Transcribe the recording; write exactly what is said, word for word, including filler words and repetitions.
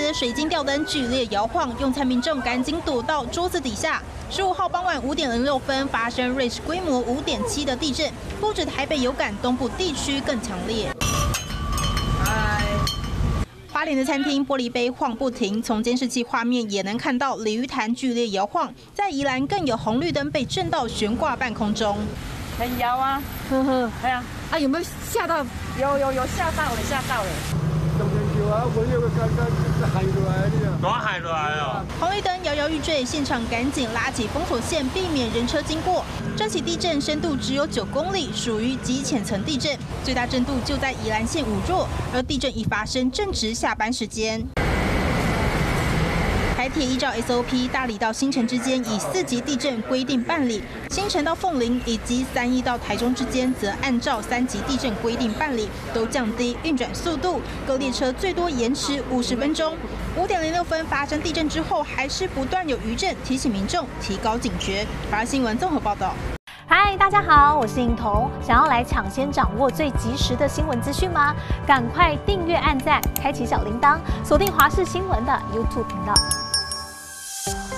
的水晶吊灯剧烈摇晃，用餐民众赶紧躲到桌子底下。十五号傍晚五点零六分发生瑞士规模五点七的地震，不止台北有感，东部地区更强烈。花莲的餐厅玻璃杯晃不停，从监视器画面也能看到鲤鱼潭剧烈摇晃。在宜兰更有红绿灯被震到悬挂半空中， 很摇啊， 呵呵， 对啊， 啊有没有吓到？ 有有有吓到了，吓到了。 都海落来哦！ 红绿灯摇摇欲坠，现场赶紧拉起封锁线，避免人车经过。这起地震深度只有九公里，属于极浅层地震，最大震度就在宜兰县五弱，而地震一发生正值下班时间。台铁依照 S O P， 大里到新城之间以四级地震规定办理，新城到凤林以及三义到台中之间则按照三级地震规定办理，都降低运转速度，各列车最多延迟五十分钟。五点零六分发生地震之后，还是不断有余震，提醒民众提高警觉。华视新闻综合报道。 嗨，大家好，我是颖彤。想要来抢先掌握最及时的新闻资讯吗？赶快订阅、按赞、开启小铃铛，锁定华视新闻的 YouTube 频道。